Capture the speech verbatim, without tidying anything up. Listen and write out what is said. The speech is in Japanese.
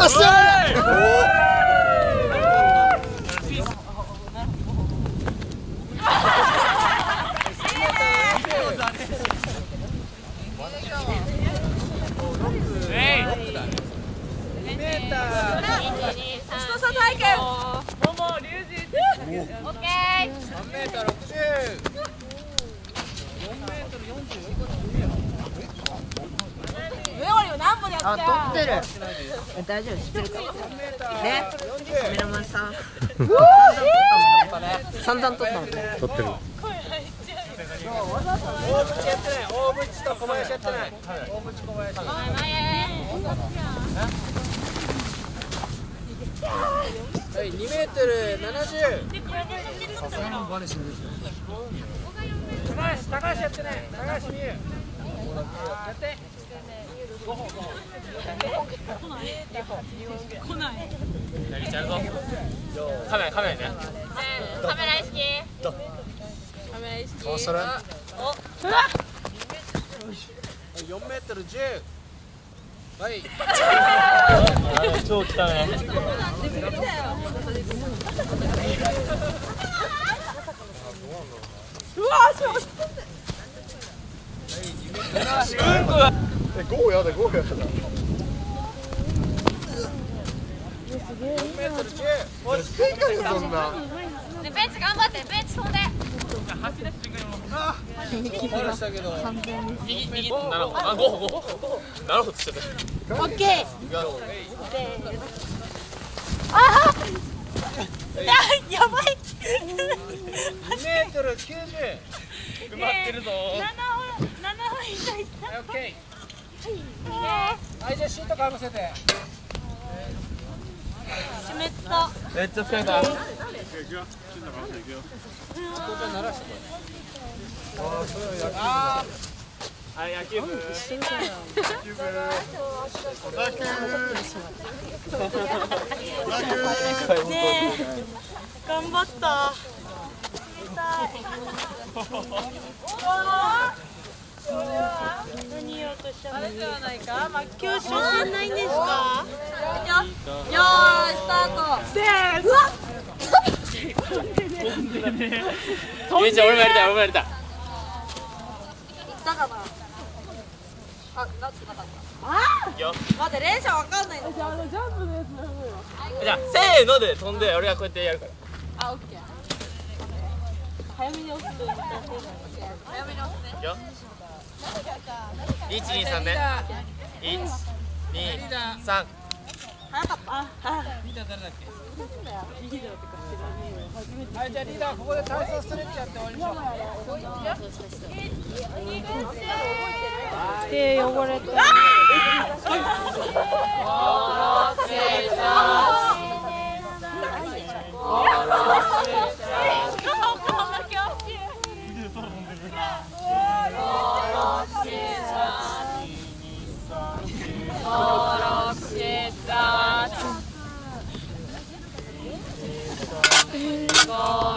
っしゃあ、撮ってる。大丈夫、知ってるか。ね、カメラマンさん。散々撮ったもんね。撮ってる。大渕やってない。大渕と小林やってない。大渕小林。はい、にメートルななじゅう。高橋、高橋やってない。高橋美優。やって。ごほん、ごほん。来ない。やりちゃうぞ。カメラ、カメラね。 カメラ意識。カメラ意識。 どうする？ お。 よんメートルじゅう。はい。 超来たね。 うわ、足押して。 うんこだ。え、ゴーやだ、ゴーやだ。よんメートルじゅう。もう低いからそんな。 ベンチ頑張って、ベンチ飛んで。 走り出す瞬間にもう。 あ、ファウルしたけど。 右、右、なるほど。あ、ゴー、ゴー。なるほど、ちょっと。 オッケー。ああ。や、やばい。 にメートルきゅうじゅう。 埋まってるぞ。 七分、七分以上いった。 オッケー。はい、じゃあシートかぶせて。 湿った。 めっちゃ疲れた。 あはい、野球部。野球部。 ねえ、頑張った。何言おうとしたの？あれではないか。まあ、今日出身ないんですか？よ、よーい、スタート。せーの。うわ。 ゆいちゃん、俺もやりたい、俺もやりたい。 行ったかな。あ、なってなかった。ああ。よ。待って、連射わかんないの。じゃあ、ジャンプのやつなのよ。 じゃあ、せーので飛んで、俺がこうやってやるから。 あ、オッケー。早めに押すと言ったら。早めに押すね。 よ。一二三ね。一二三。 早かった。あ、あ。 リーダー誰だっけ？はい、じゃあリーダーここで体操ストレッチやって終わりましょう。 手汚れた。登録した。